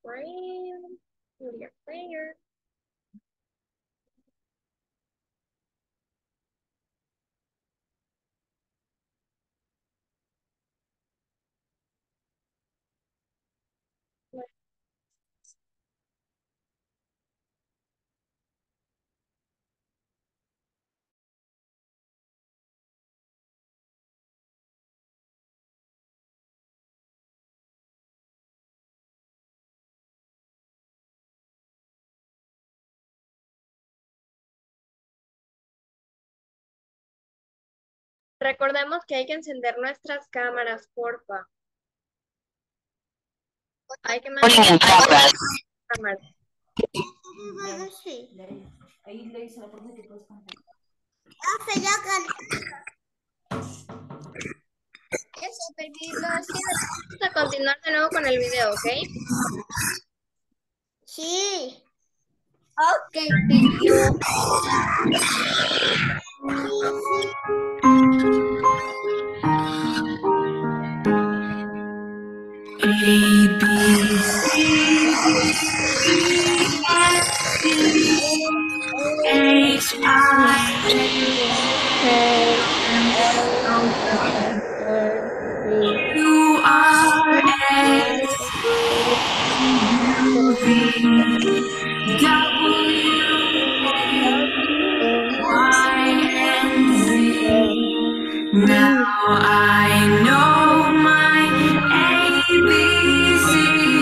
frame, media player. Recordemos que hay que encender nuestras cámaras, porfa. Hay que mantener las cámaras. Sí. Ahí le dice a la profe que puedes cantar. Eso, baby, vamos a continuar de nuevo con el video, ¿ok? Sí. Ok, tío. A, B, C, D, F, G, H, I, J, Q, R, S, U, V, W, Y, and Z. Now I know my ABC.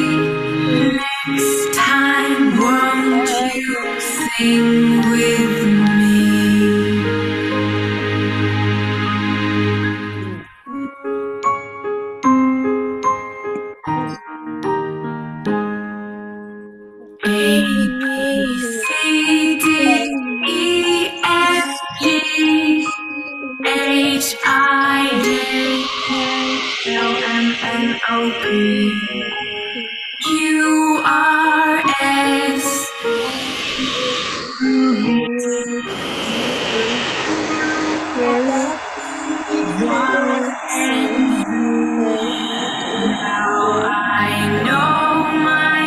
Next time, won't you sing with me? A, B, C, D, E, F, G, H, I, J, L, M, N, O, P, Q, R, S, U, V, Y, and Z. Now I know my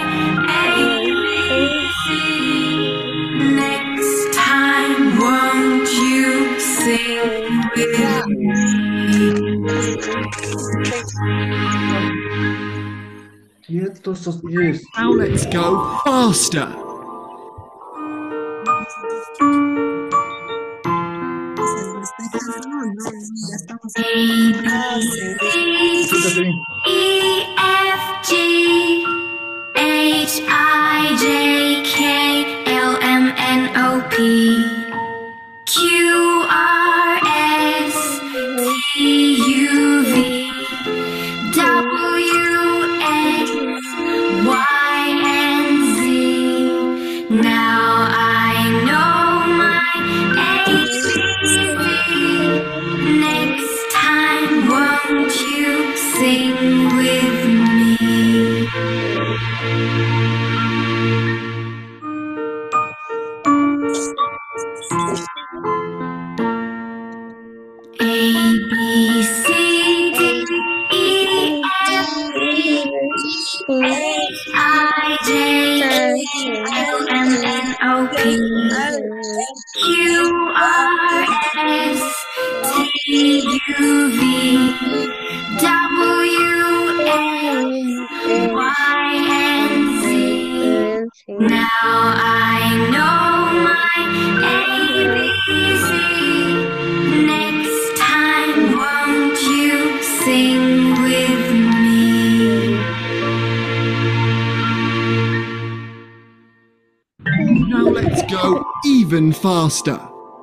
ABC. Next time, won't you sing with me? Quietos estos pies. Now let's go faster. A, B, Siéntate C, bien. E, F, G, H, I, J, K, L, M, N, O, P, Q, R, S, T, U, V, W, X, Y, and Z. Now I know my ABC. Next time, won't you sing with me? A, B, C, D, E, F, G, H, I, J, L, M, N, O, P, Q, R, S, T, U, V, W, X, Y, and Z. Now I know my ABC. Next time, won't you sing with me? Now let's go even faster.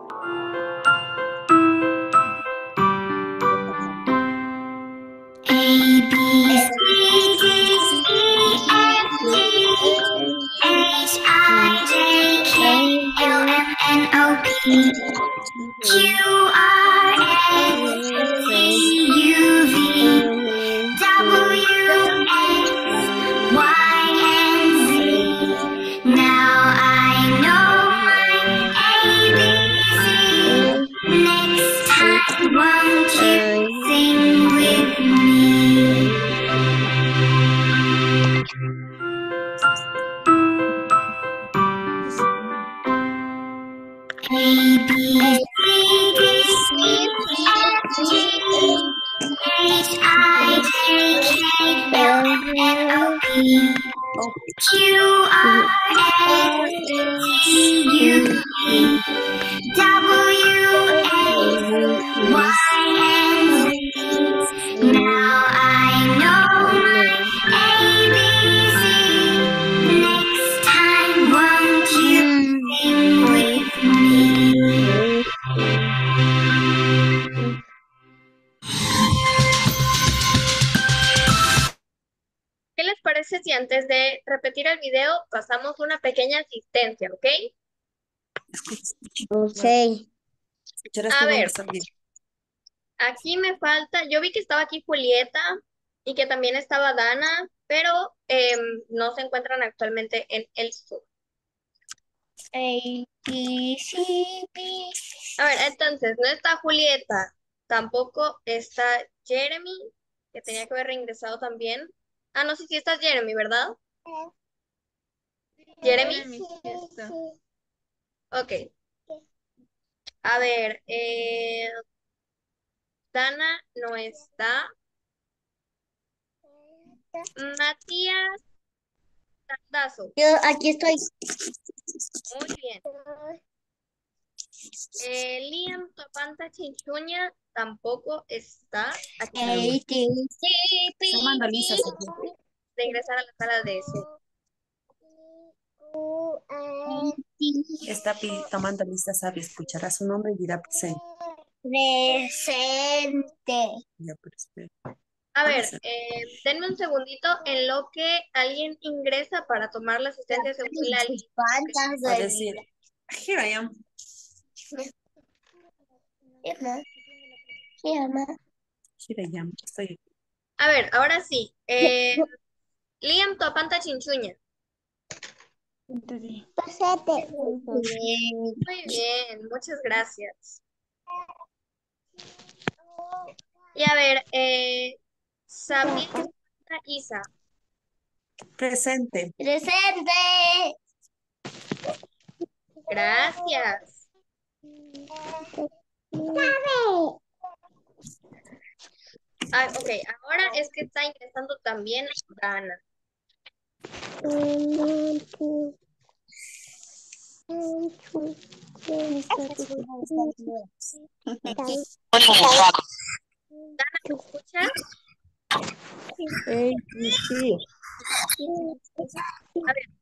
A, B, C, D, E, F, G, H, I, J, K, L, M, N, O, P, Q, R, S, T, U, V, W, X, Y, and Z. Now I know my ABC. Next time, won't you sing with me? H-I-J-K-L-M-N-O-P Q-R-A-C-U-E W-X-Y-and-Z. Now I know my ABC. Next time, won't you sing with me? ¿Qué les parece si antes de repetir el video pasamos una pequeña asistencia, ok? Ok. A ver, aquí me falta, yo vi que estaba aquí Julieta y que también estaba Dana, pero no se encuentran actualmente en el Zoom. A, B, C, D. A ver, entonces, no está Julieta, tampoco está Jeremy, que tenía que haber reingresado también. Ah, no sé si está Jeremy, ¿verdad? Jeremy. Ok. A ver, Dana no está. Matías Tandazo. Yo aquí estoy. Muy bien. Liam Topanta Chinchuña tampoco está aquí. A, D, C, B, Está Mandalisa, C, De ingresar a la sala de Zoom. Está tomando lista, sabe, escuchará su nombre y dirá presente. presente. Ya, pero espera. A ver, denme un segundito en lo que alguien ingresa para tomar la asistencia según la lista. ¿Cuántas Va a de decir, here I am. Here I am. Estoy aquí. A ver, ahora sí. Liam Topanta Chinchuña. Presente. Muy bien, muchas gracias. Y a ver, Sabiel Isa. Presente. Presente. Gracias. Ah, ok, ahora es que está ingresando también Dana. Dana, ¿me escuchas? ABC, A ver,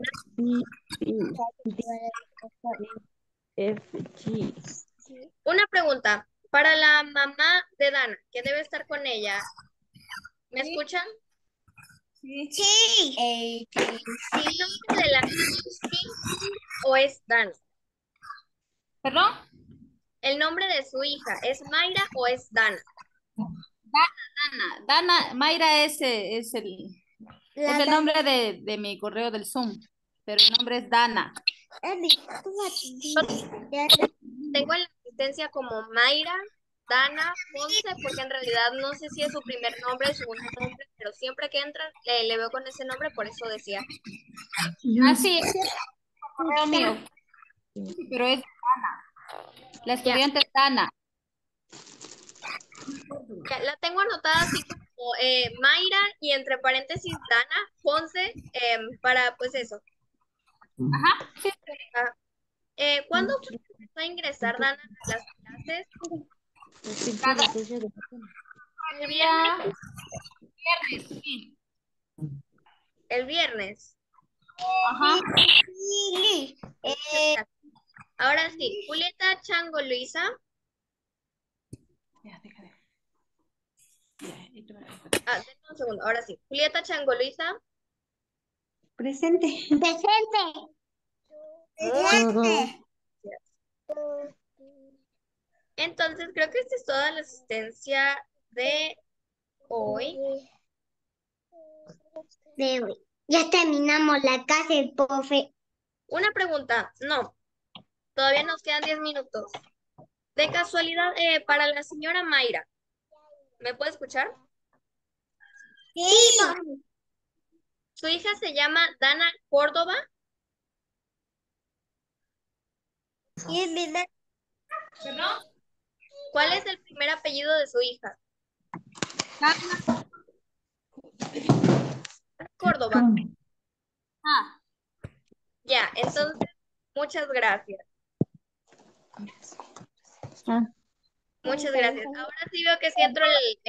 FG. una pregunta. Para la mamá de Dana, que debe estar con ella. ¿Me escuchan? Sí. ¿El nombre de la niña es Cindy o es Dana? ¿Perdón? ¿El nombre de su hija es Mayra o es Dana? Dana, Mayra es el nombre de mi correo del Zoom, pero el nombre es Dana. Tengo en la asistencia como Mayra, Dana, Ponce, porque en realidad no sé si es su primer nombre, su segundo nombre, pero siempre que entra le veo con ese nombre, por eso decía. Ah, sí, es el correo mío. Sí, pero es Dana. La estudiante es Dana. Ya, la tengo anotada así como Mayra y entre paréntesis Dana, Ponce, para pues eso. Ajá, sí. Ah, ¿cuándo fue que empezó a ingresar Dana a las clases? ¿El viernes? Viernes, sí. El viernes. Ajá. Ahora sí, Julieta Chango Luisa. Ya, déjame. Denme un segundo, ahora sí. Julieta Chango Luisa. Presente. Presente. Muy Entonces, creo que esta es toda la asistencia de hoy. Ya terminamos la clase, profe. Una pregunta, no, todavía nos quedan 10 minutos. De casualidad, para la señora Mayra, ¿me puede escuchar? Sí. Su hija se llama Dana Córdoba. ¿Perdón? ¿Cuál es el primer apellido de su hija? Córdoba. Ah, Ya, entonces, muchas gracias. Muchas gracias. Ahora sí veo que sí entro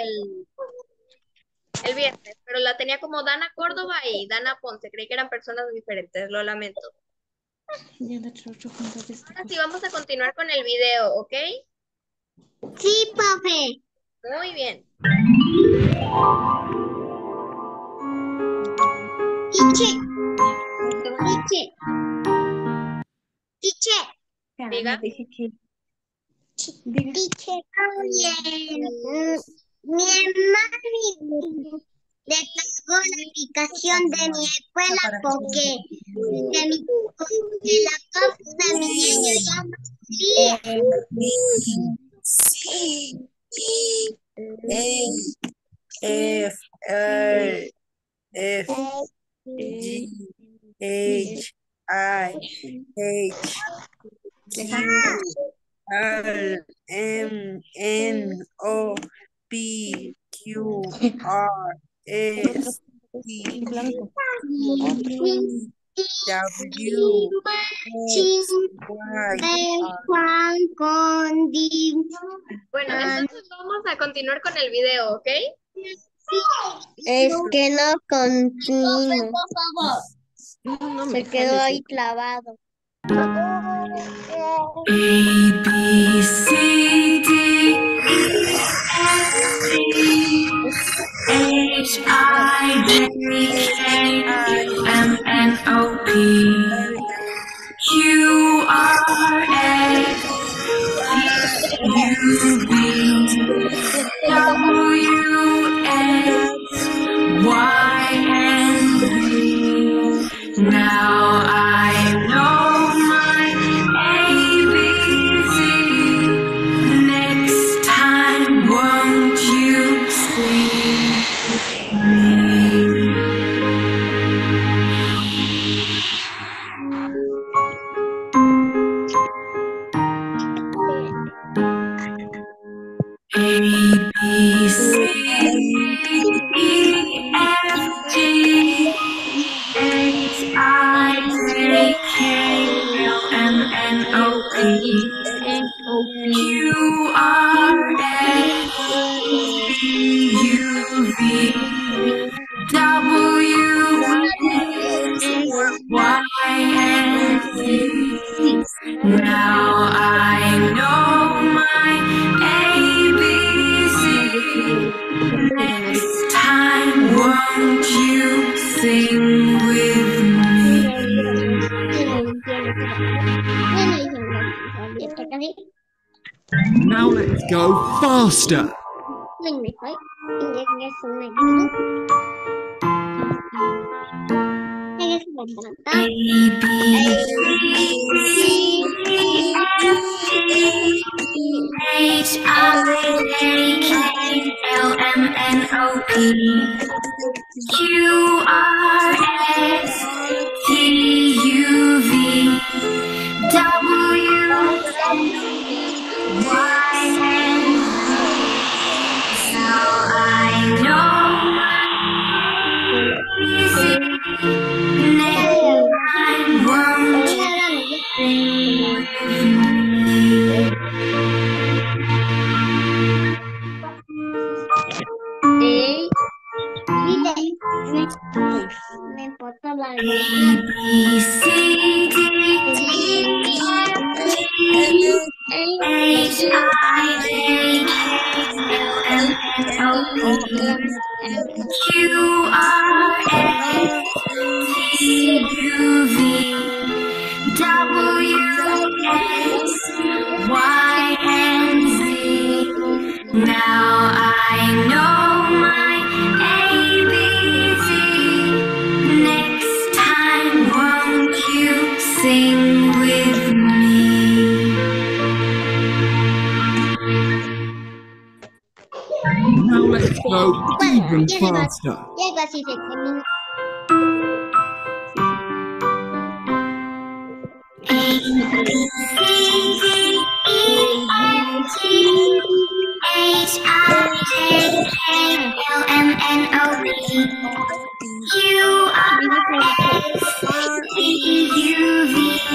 el viernes, pero la tenía como Dana Córdoba y Dana Ponce. Creí que eran personas diferentes, lo lamento. Ahora sí vamos a continuar con el video, ¿ok? Sí, profe. Muy bien. Tiche. Diga. Tiche. Mi hermano le pagó la aplicación de mi escuela porque de la cosa de mi niño ya F L F G H I H Q R M N O P Q R S T W Juan con Di. Bueno, entonces vamos a continuar con el video, ¿ok? Es que no continúo. Se quedó ahí clavado. A, B, C, D, E, F, G, H, I, J, K, L, M, N, O, P, Q, R, S, U, V, W, X, Y, and Z. Now I know my ABC. Next time, won't you sing me? A, B, C, E, F, G, H, I, J, K, L, M, N, O, P, Q, R, S, T, U, V, W, X, Y, and Z. Now I know my ABC. Next time, won't you sing with me? Now let's go faster. A, B, C, D, F, G, H, I, J, K, L, M, N, O, P, Q, R, S, T, U, V, W, Y, and Z. Now I know my ABC. Next time, won't you sing with me? A, B, C, D, E, F, G, H, I, J, K, L, M, N, O, P, Q, R, S, T, U, V, W, X, Y, and Z. Now I know my ABC. Next time, won't you sing with me? Now let's go even faster. Ya casi se termina. A, B, C, D, E, F, G, H-I-J-K-L-M-N-O-P Q-R-S-T-U-V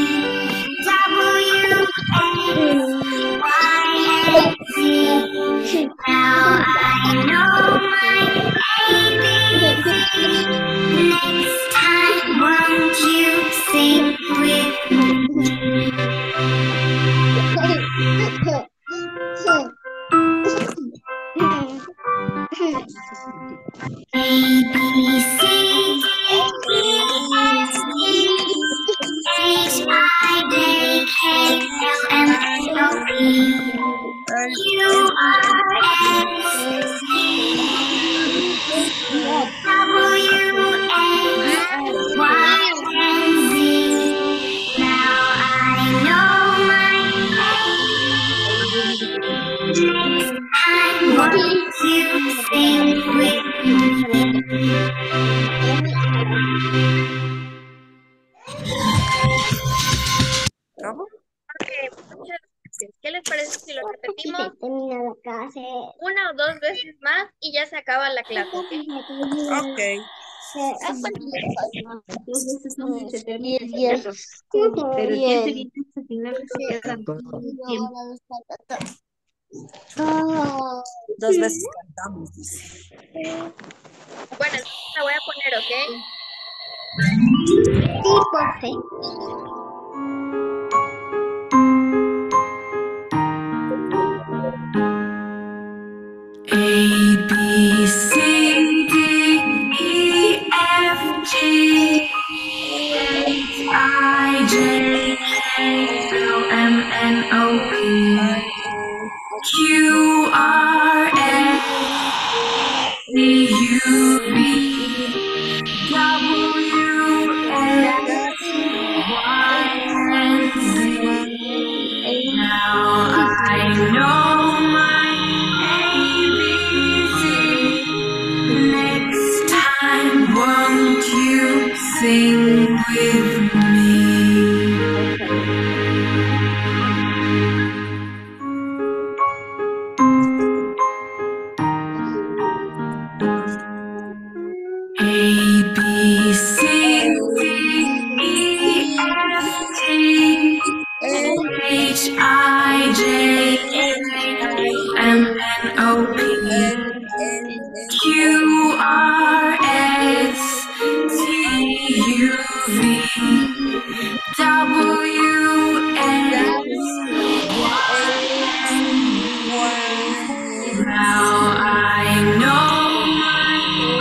W-X-Y-Z. Now I know my ABC. Next time, won't you sing with me? A, B, C, D, E, F, G, H, I, J, K, L, M, N, O, P Q, R, S, T, W, X, Y, and Z. Now I know my next time, won't you sing with me? ¿Cómo? Ok, muchas gracias. ¿Qué les parece si lo repetimos una o dos veces más y ya se acaba la clase? ¿Ok? Ok. Dos veces son y se termina. Pero ¿quién se viene hasta el final? Se queda tiempo. Dos veces cantamos, dice. Bueno, entonces la voy a poner, ¿ok? Sí, profe. A, B, C, D, E, F, G, H, I, J, K, L, M, N, O, P Q, R, S, T, U, V W, X, Y, and Z. Now I know my ABC. Next time, won't you sing with me? A, B, C, D, E, F, G, H, I, J, K, L, M, N, O, P Q, R, S, T, U, V W, X, Y. Now I know my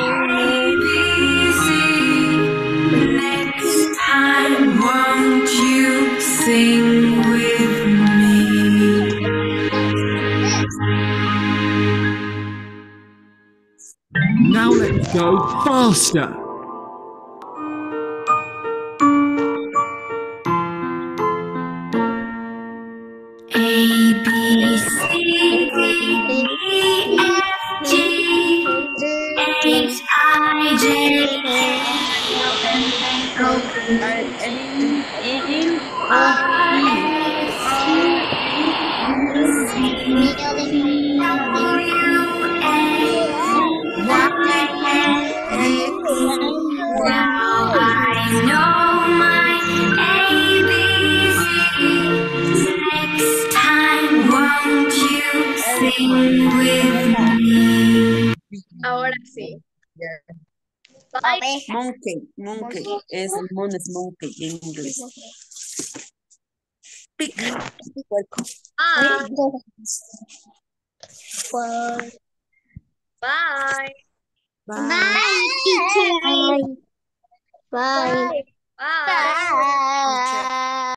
ABC. Next time, won't you sing with me? Now let's go faster. A, B, C, D, E, F, G, H, I, J, K, L, M, N, O, P R, S, T, U, V W, X, Y, and Z. Now I know my ABC. Next time, won't you sing with me? Ahora sí. Bye. Monkey. Es mono, es monkey en inglés. Pig. Puerco. Bye. Bye, teacher. Bye. Bye. Bye.